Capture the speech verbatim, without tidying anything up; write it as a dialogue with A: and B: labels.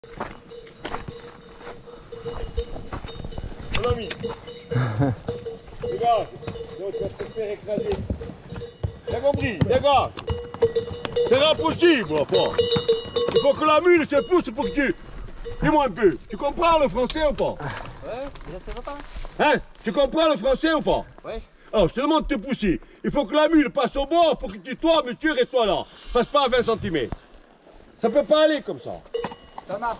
A: Mon ami. Dégage. Donc, tu vas te faire écraser. T'as compris? Dégage. C'est impossible, enfant. Il faut que la mule se pousse pour que tu... Dis-moi un peu. Tu comprends le français ou pas?
B: Ouais, je sais pas.
A: Hein? Tu comprends le français ou pas?
B: Ouais.
A: Alors, je te demande de te pousser. Il faut que la mule passe au bord pour que tu, toi, monsieur, reste-toi là. Passe pas à vingt centimètres. Ça peut pas aller comme ça.
B: Ça marche.